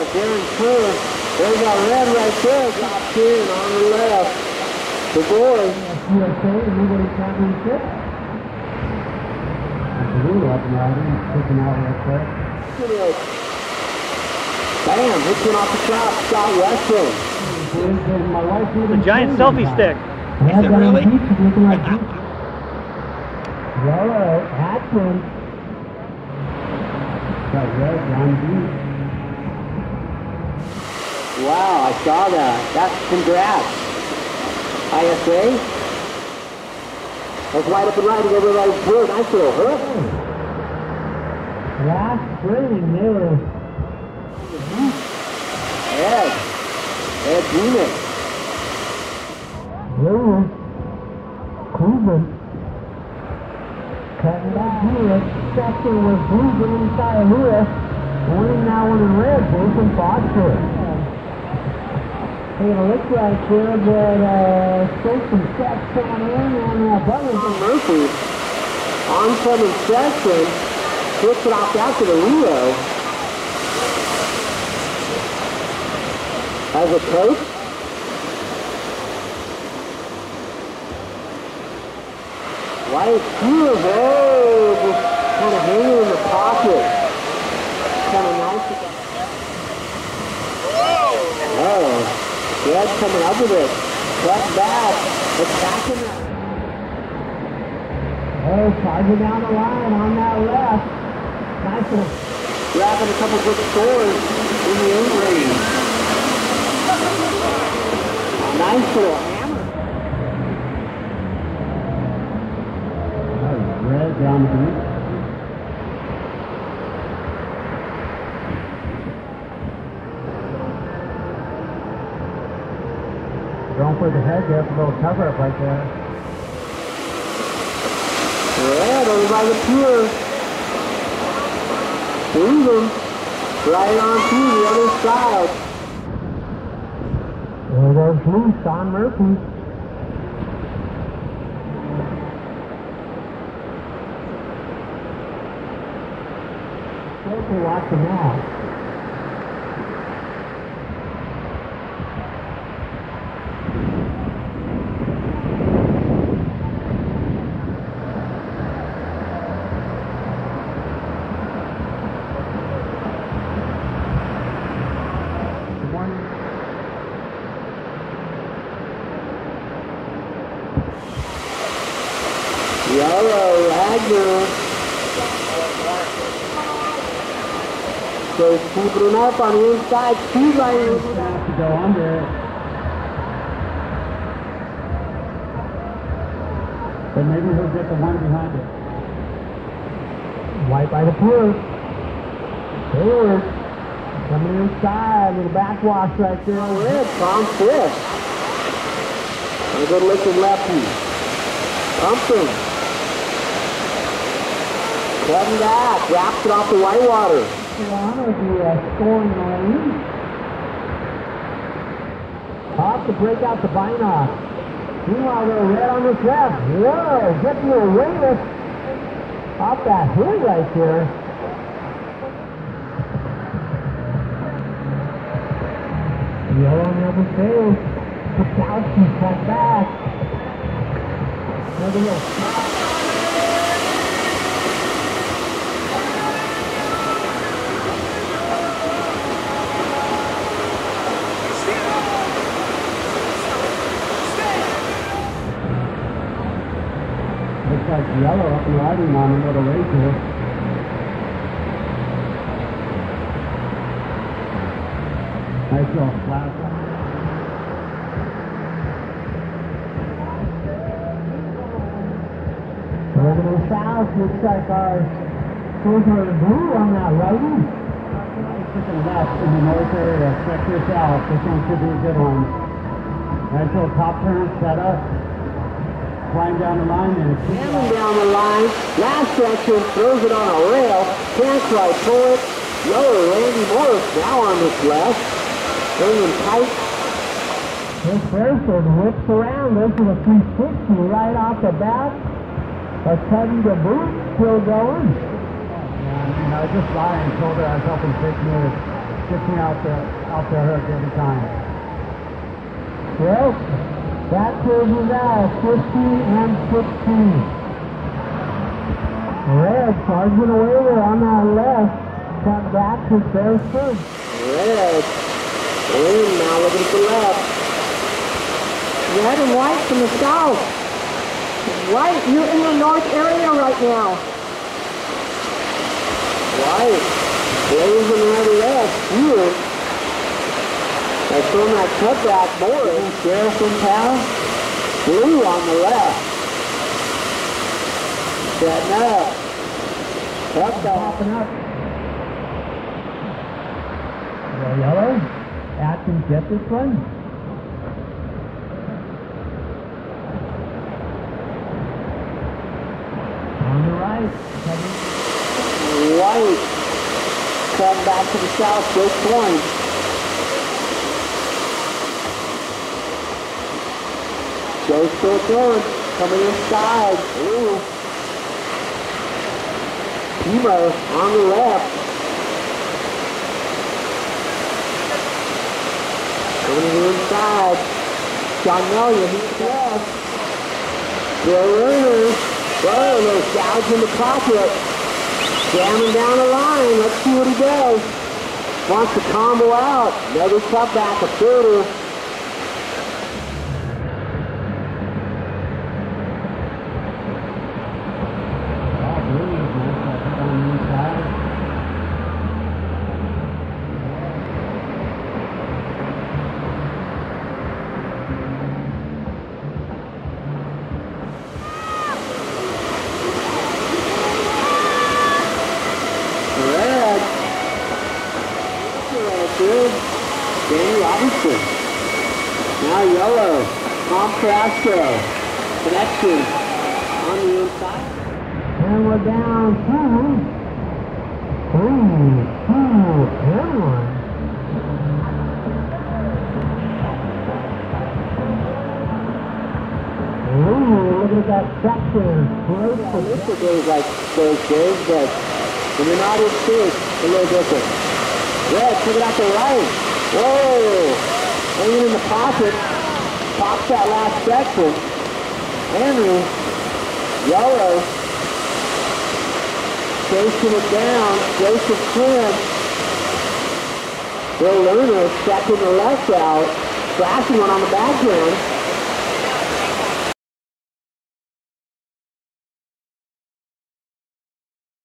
Darren Kerr. There's our red right there, dropped in on the left. The boys. USA, the Kneeboard Championship. That's a little up and riding, sticking out real quick. Bam, hits one off the top, Scott Weston. The giant selfie stick. Is it really? Yellow, Atkins. Got red down deep. Wow, I saw that. That's congrats. ISA. That's wide up and right to everybody's through. Nice little hook. Last spring, there. Ed Beamick. Lewis. Cleveland. Cutting back Lewis. Second was Cleveland inside Lewis. Winning that one in red, Jason Foster. Hey, it looks like here that Station Steps coming in and Butters and Murphy on 7 section. Hits it off out to the Rio. As a coach. White Steel, just kind of hanging in the pocket. Kind of nice. Oh, Red coming up with it. Cut back, attacking it. Oh, charging down the line on that left. Nice one. Grabbing a couple good scores in the 8 range. Nice little hammer. That was red down the beach. Going for the head there, a little cover up right there. Red over by the pier. Freedom right on through the other side. There goes loose, Don Murphy. Careful watching that. Yellow, Wagner. So keeping it up on the inside, 2 lanes. To go under it. But maybe he'll get the one behind it. White by the pier. Hayward. Coming inside, little backwash right there. Red, Tom Fish. And a good looking lefty. Pumpkin. Cutting back, wraps it off the whitewater. Toronto the scoring lane. Off to break out the binoc. Meanwhile, they're red on this left. Whoa, get your weightless off that hill right there. Yellow never fails. Pukowski cut back. Another little looks like Yellow up and riding on a little race here. Nice little flat. A little south, looks like our silver and blue on that righty. Nice looking left in the north area. Check this out. This one should be a good one. Nice little top turn set up. Flying down the line and Hammering down the line. Last section, throws it on a rail. Can't quite pull it. Lower Randy Morris now on this left. Bringing tight. This Fairford whips around. This is a 360 right off the bat. A cutting the boot, still going. Yeah, I just lying, told her I was helping 6 minutes. gets me out the hook every time. Well, that closes out 50 and 16. Red charging away there on that left. Cut back to first first. Red. In now, looking at the left. Red and white from the south. White, you're in the north area right now. White. Blazing right left. Here. That's on that cutback more. Sheriff in town. Blue on the left. Setting up. Popping up. Yellow. Atkins get this one. On the right. White. Come back to the south. Good point. Joe's still going. Coming inside. Ooh. Timo on the left. Going to the inside. John Million, he's left. Bill Lerner. Whoa, those gouge in the pocket. Jamming down the line. Let's see what he does. Wants to combo out. Another cutback, a footer. Now yellow, Tom Carrasco, connection on the inside. And we're down 2, 3, 2, and 1. Ooh, look at that section. Great for this days like those days, but when you're not in sync, it's a little different. Red, check it out the right. Whoa! Hanging in the pocket, pops that last section. Henry, yellow, chasing it down. Joseph Quinn. Bill Lerner stepping the left out, flashing one on the back end.